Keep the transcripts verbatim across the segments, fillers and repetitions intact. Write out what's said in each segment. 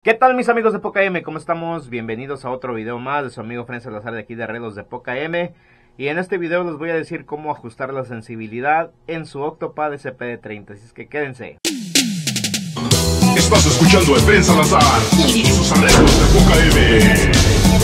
¿Qué tal mis amigos de Poca M? ¿Cómo estamos? Bienvenidos a otro video más de su amigo Fren Salazar de aquí de Arreglos de Poca M. Y en este video les voy a decir cómo ajustar la sensibilidad en su Octopad S P D treinta, así es que quédense. Estás escuchando a Fren Salazar y sus Arreglos de Poca M.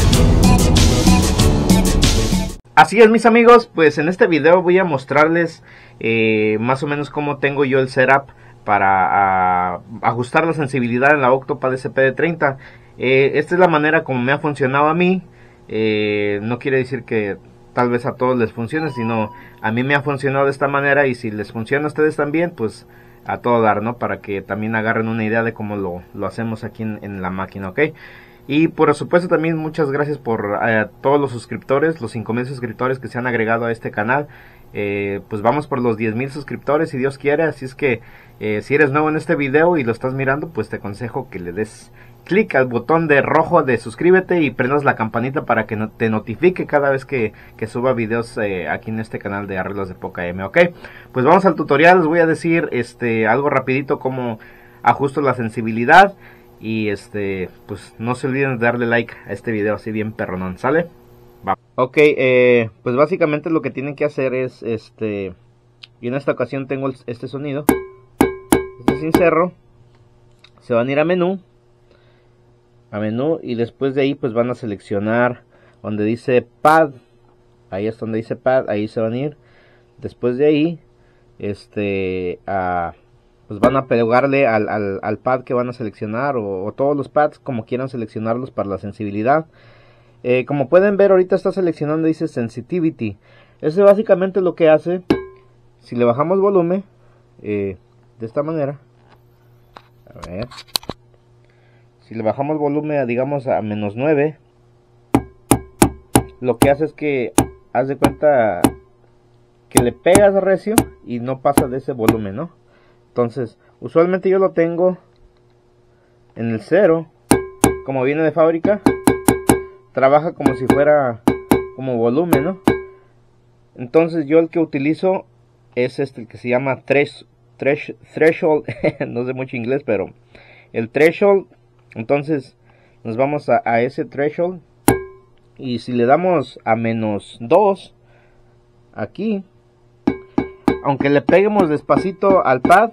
Así es mis amigos, pues en este video voy a mostrarles eh, más o menos cómo tengo yo el setup para a, ajustar la sensibilidad en la Octopad S P D treinta. Eh, esta es la manera como me ha funcionado a mí. Eh, no quiere decir que tal vez a todos les funcione, sino a mí me ha funcionado de esta manera, y si les funciona a ustedes también, pues a todo dar, ¿no? Para que también agarren una idea de cómo lo, lo hacemos aquí en, en la máquina, ¿ok? Y por supuesto también muchas gracias por eh, todos los suscriptores, los cinco mil suscriptores que se han agregado a este canal. Eh, pues vamos por los diez mil suscriptores si Dios quiere, así es que eh, si eres nuevo en este video y lo estás mirando, pues te aconsejo que le des clic al botón de rojo de suscríbete y prendas la campanita para que no te notifique cada vez que, que suba videos eh, aquí en este canal de Arreglos de Poca M, ¿ok? Pues vamos al tutorial. Les voy a decir este algo rapidito cómo ajusto la sensibilidad. Y este, pues no se olviden de darle like a este video así bien perronón, ¿sale? Va. Ok, eh, pues básicamente lo que tienen que hacer es, este, y en esta ocasión tengo este sonido, este sin cerro. Se van a ir a menú, a menú, y después de ahí pues van a seleccionar donde dice pad, ahí es donde dice pad, ahí se van a ir. Después de ahí, este, a... pues van a pegarle al, al, al pad que van a seleccionar, o, o todos los pads como quieran seleccionarlos para la sensibilidad. Eh, como pueden ver, ahorita está seleccionando, dice sensitivity. Eso básicamente lo que hace, si le bajamos volumen eh, de esta manera, a ver, si le bajamos volumen a, digamos, a menos nueve, lo que hace es que, haz de cuenta que le pegas recio y no pasa de ese volumen, ¿no? Entonces, usualmente yo lo tengo en el cero, como viene de fábrica. Trabaja como si fuera como volumen, ¿no? Entonces yo el que utilizo es este, el que se llama thresh, thresh, threshold. No sé mucho inglés, pero el threshold. Entonces nos vamos a, a ese threshold, y si le damos a menos dos aquí, aunque le peguemos despacito al pad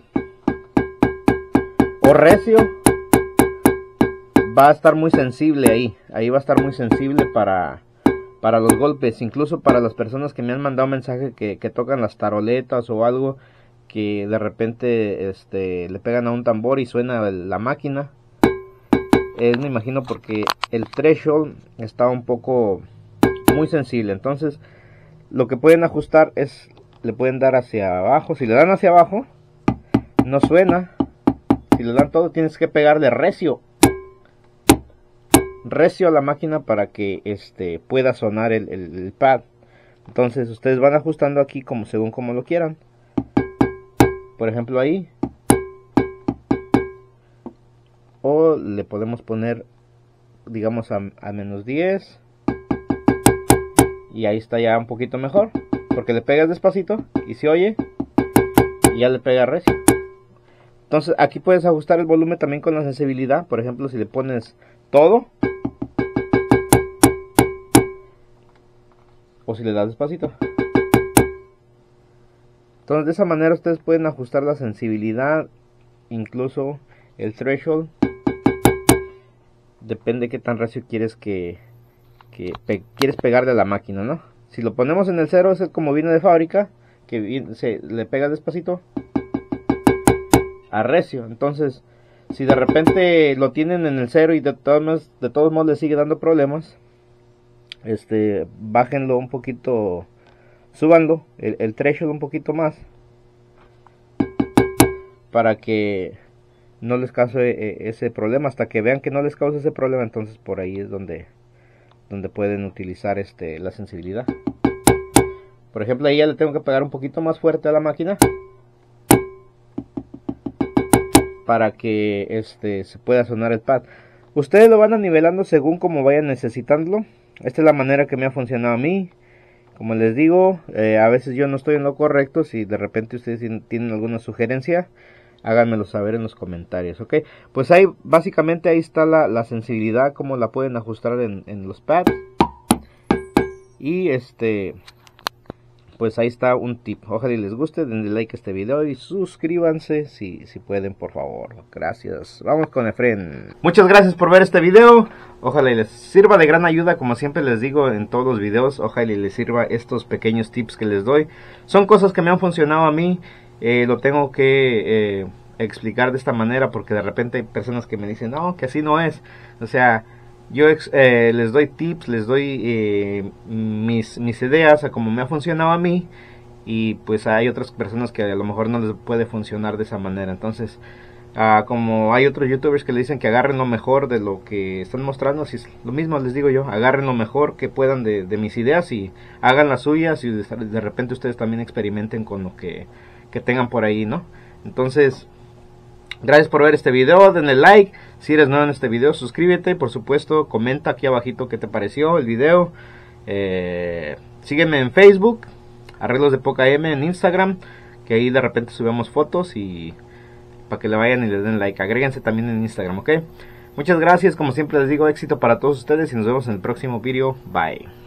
o recio, va a estar muy sensible ahí. Ahí va a estar muy sensible para, para los golpes. Incluso para las personas que me han mandado mensaje que, que tocan las taroletas o algo, que de repente este, le pegan a un tambor y suena la máquina. Es, me imagino, porque el threshold está un poco muy sensible. Entonces lo que pueden ajustar es, le pueden dar hacia abajo. Si le dan hacia abajo, no suena. Si le dan todo, tienes que pegarle recio recio a la máquina para que este pueda sonar el, el, el pad. Entonces ustedes van ajustando aquí como según como lo quieran. Por ejemplo ahí, o le podemos poner, digamos, a, a menos diez, y ahí está ya un poquito mejor, porque le pegas despacito y se oye, y ya le pega recio. Entonces aquí puedes ajustar el volumen también con la sensibilidad. Por ejemplo, si le pones todo, o si le das despacito. Entonces de esa manera ustedes pueden ajustar la sensibilidad, incluso el threshold. Depende qué tan recio quieres que, que pe quieres pegarle a la máquina, ¿no? Si lo ponemos en el cero, es como viene de fábrica, que viene, se le pega despacito a recio. Entonces si de repente lo tienen en el cero y de todos modos, de todos modos le sigue dando problemas, este bájenlo un poquito, súbanlo el, el threshold un poquito más, para que no les cause ese problema. Hasta que vean que no les causa ese problema, entonces por ahí es donde donde pueden utilizar este la sensibilidad. Por ejemplo, ahí ya le tengo que pegar un poquito más fuerte a la máquina para que este se pueda sonar el pad. Ustedes lo van a nivelando según como vayan necesitándolo. Esta es la manera que me ha funcionado a mí. Como les digo, eh, a veces yo no estoy en lo correcto. Si de repente ustedes tienen alguna sugerencia, háganmelo saber en los comentarios, ok. Pues ahí, básicamente ahí está la, la sensibilidad, como la pueden ajustar en, en los pads. Y este, pues ahí está un tip. Ojalá y les guste, denle like a este video y suscríbanse si, si pueden, por favor. Gracias. Vamos con Efren. Muchas gracias por ver este video. Ojalá y les sirva de gran ayuda, como siempre les digo en todos los videos. Ojalá y les sirva estos pequeños tips que les doy. Son cosas que me han funcionado a mí. Eh, lo tengo que eh, explicar de esta manera porque de repente hay personas que me dicen, no, que así no es. O sea, yo eh, les doy tips, les doy eh, mis, mis ideas a cómo me ha funcionado a mí. Y pues hay otras personas que a lo mejor no les puede funcionar de esa manera. Entonces, uh, como hay otros youtubers que le dicen que agarren lo mejor de lo que están mostrando, así es lo mismo les digo yo, agarren lo mejor que puedan de, de mis ideas y hagan las suyas y de, de repente ustedes también experimenten con lo que que tengan por ahí, ¿no? Entonces, gracias por ver este video, denle like, si eres nuevo en este video, suscríbete, por supuesto, comenta aquí abajito qué te pareció el video, eh, sígueme en Facebook, Arreglos de Poca M, en Instagram, que ahí de repente subimos fotos y para que le vayan y le den like, agréguense también en Instagram, ¿ok? Muchas gracias, como siempre les digo, éxito para todos ustedes y nos vemos en el próximo video, bye.